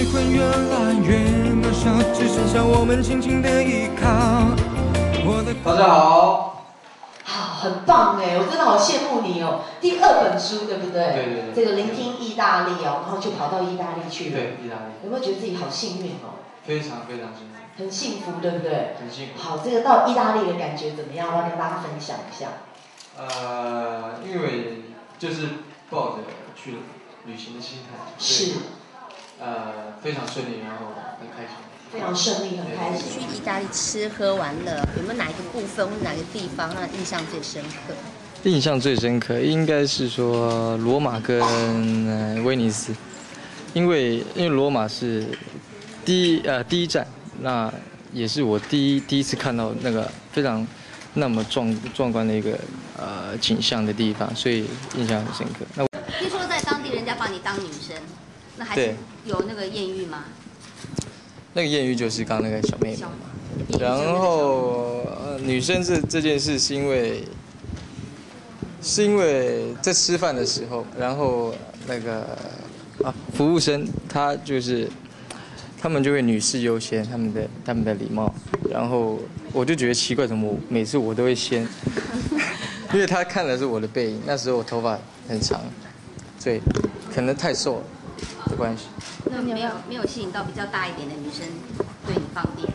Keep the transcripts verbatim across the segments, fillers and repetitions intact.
会越来越渺小，只剩下我们轻轻的依靠。 大家好， 好，很棒哎，我真的好羡慕你哦。第二本书对不对？ 对对对。 这个聆听意大利哦，然后就跑到意大利去了。 对，意大利。 有没有觉得自己好幸运哦？ 非常非常幸运。 很幸福，对不对？ 很幸福。 好，这个到意大利的感觉怎么样？我要跟大家分享一下。 呃，因为就是抱着去旅行的心态。 是。 呃，非常顺利，然后很开心。 非常顺利，很开心。 去意大利吃喝玩乐，有没有哪一个部分或者哪个地方让你印象最深刻？ 印象最深刻应该是说罗马跟呃威尼斯，因为因为罗马是第一呃第一站，那也是我第一第一次看到那个非常那么壮壮观的一个呃景象的地方，所以印象很深刻。那听说在当地人家把你当女生，那还是有那个艳遇吗？ 那个艳遇就是刚刚那个小妹妹嘛，然后呃女生这这件事是因为是因为在吃饭的时候，然后那个啊服务生他就是他们就会女士优先，他们的他们的礼貌，然后我就觉得奇怪，怎么我每次我都会先，因为他看的是我的背影，那时候我头发很长，所以可能太瘦了的关系。 那没有没有吸引到比较大一点的女生对你放电？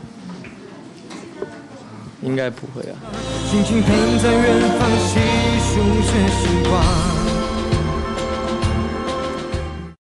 应该不会啊。 轻轻喷在远方，细数着星光。